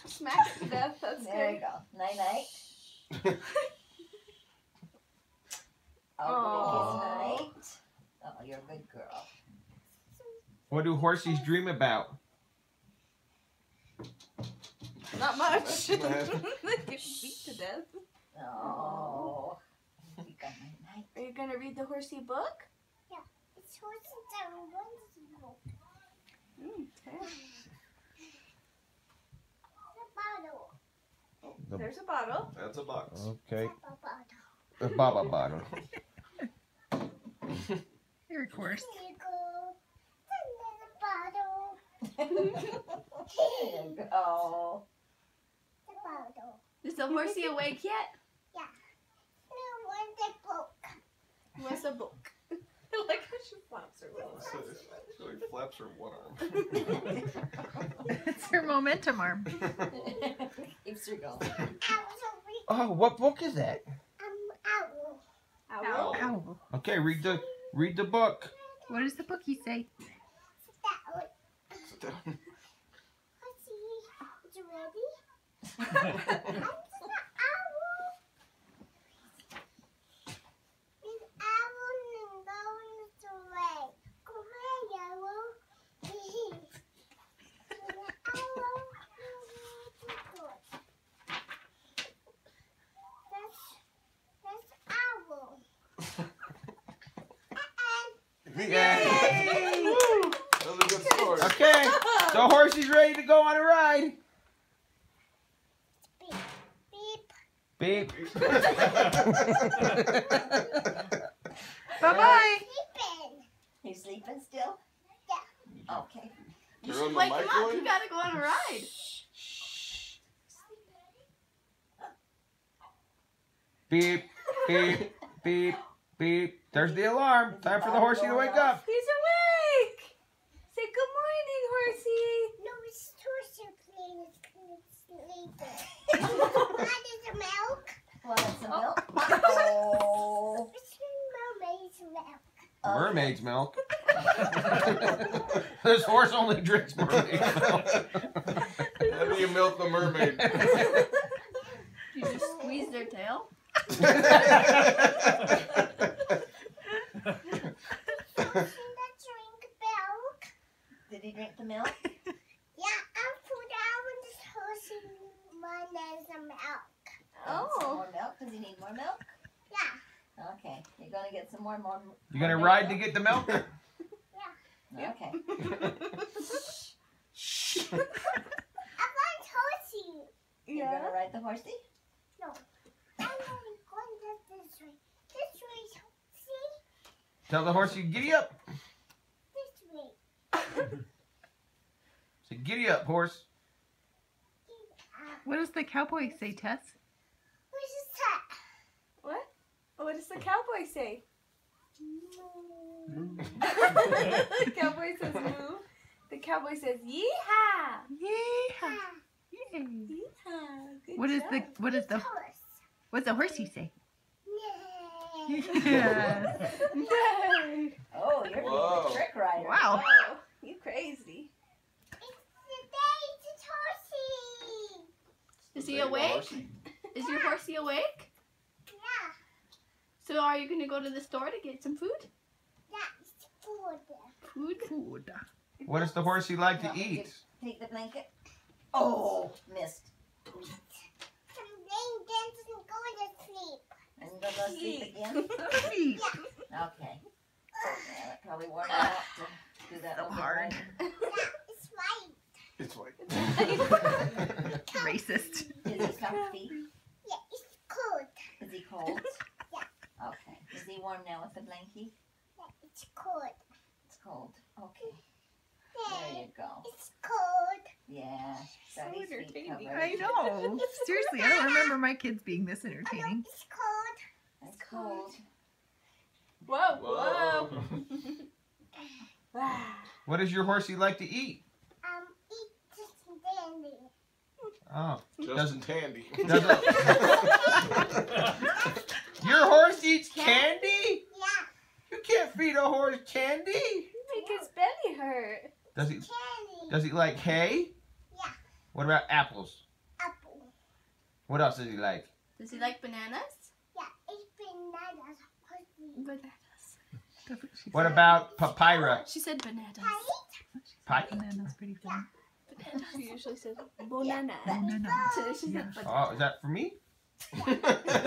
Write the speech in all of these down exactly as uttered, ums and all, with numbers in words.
Smack it to death. That's There good. you go. Night night. Oh, Aww. good kiss night. Oh, you're a good girl. What do horsies dream about? Not much. That's bad. Get beat to death. Oh. You got night night. Are you gonna read the horsey book? It's horses that wonderful. Mm, okay. The bottle. The- There's a bottle. That's a box. Okay. The bottle. The Baba bottle. Here, of course. Here you go. Another bottle. There you go. The bottle. Is the horsey awake yet? No one that broke. What's a book? I like how she flaps her little So, arms. so he flaps her one arm. It's her momentum arm. Keeps her going. I was a weak Oh, what book is that? um, owl. Owl. Ow. Okay, read the read the book. What does the bookie say? That one. Sit down. Horsey, is you ready? I'm just an owl. This owl is going away. Go away, owl. The owl is good. That's, that's owl. And The end. Woo! That was a good story. Okay, so horsey's ready to go on a ride. beep, beep. Beep. Bye-bye. Sleeping. You sleeping still? Yeah. Okay. You Turn on should the wake him up. microwave? You gotta go on a ride. Beep. Beep. Beep. Beep. There's the alarm. Time for the horsey to wake up. He's awake. Say good morning, horsey. No, it's Torsion playing. It's sleeping. What is the milk? Want some milk? Oh. It's mermaid's milk. Oh. Mermaid's milk. This horse only drinks mermaid milk. How do you milk the mermaid? You just squeeze their tail. Torsion that drink milk. Did he drink the milk? Yeah, I put out in this Torsion one as a milk. Want some Oh. more milk? Does he need more milk? Yeah. Okay. You're gonna get some more more. You gonna more ride to milk? get the milk? Yeah. Okay. I want Torsion. You're gonna ride the horsey? No. I'm only going this way. This way. See? Tell the horsey, giddy up. This way. Say, giddy up, horse. Uh, What does the cowboy say, Tess? where's his hat? What? What does the cowboy say? Moo. The cowboy says moo. The cowboy says yeehaw. Yeah. Ah, Yay. Yeehaw. Good What is the job. what is the horse. what's the horsey say? Yay. Yes. Yay. Oh, you're being Whoa. a trick rider. Wow. Oh, you crazy. It's the day to Torsion. Is he awake? Is your horsey awake? Yeah. So are you gonna go to the store to get some food? Yeah, it's food. Food? Food. What does the horsey like to Want me to eat? Take the blanket. Oh, missed. Some rain doesn't go to sleep. And go to sleep again. Feet. Okay. Yeah, that probably wore me out to do that. So over hard. night. Yeah, it's right. It's like. Racist. Is he comfy? Yeah, it's cold. Is he cold? Okay. Is he warm now with the blankie? Yeah, it's cold. It's cold. Okay. There Yeah, you go. it's cold. Yeah. Got So his feet entertaining. covered. I know. Seriously, I don't remember my kids being this I know entertaining. it's cold. It's cold. Whoa, Whoa. whoa. What does your horsey like to eat? Um, eat just dandy. Oh, Justin Tandy. doesn't. Your horse eats candy? Yeah, You can't feed a horse candy. Make his belly hurt. Does he? candy. Does he like hay? Yeah. What about apples? What else does he like? Does he like bananas? Yeah, it's bananas. Bananas. That's what she What said. about papyrus? She said bananas. Pi- Banana's pretty fun. She usually says banana. Banana. Today she Yeah. said banana. Oh, is that for me? This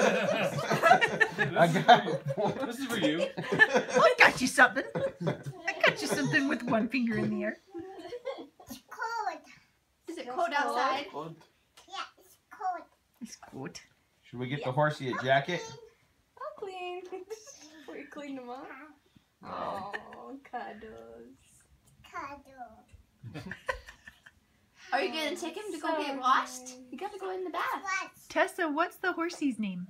I is got for you. This is for you. Oh, I got you something. I got you something with one finger in the air. It's cold. Is it cold outside? Good. Yeah, it's cold. It's good. Should we get the horsey a jacket? I'll clean. Before you clean them up. Oh, cuddles. Cuddle. Are you gonna take him to go get washed? You gotta go in the bath. What? Tessa, what's the horsey's name?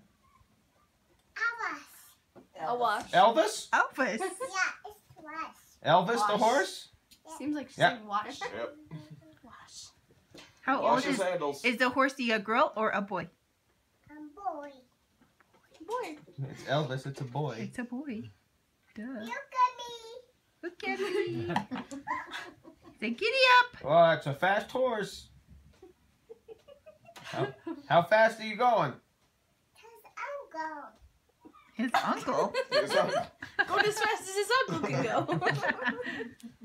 Alice. A wash. Elvis? Elvis. Yeah, it's wash. Elvis the Wash. horse? Seems like she's Yeah. saying wash. Yep. Wash. How Wash old his is sandals. is the horsey? A girl or a boy? Um, boy. Boy. It's Elvis, it's a boy. It's a boy. Duh. Look at me. Look at me. Say giddy up. Oh, it's a fast horse. How, how fast are you going? Cause I'm going. His uncle. Yes, I'm- Going as fast as his uncle can go.